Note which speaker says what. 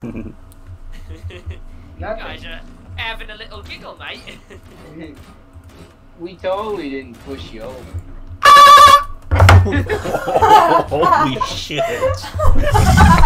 Speaker 1: You guys are having a little giggle, mate.
Speaker 2: We totally didn't push you over.
Speaker 3: Holy shit.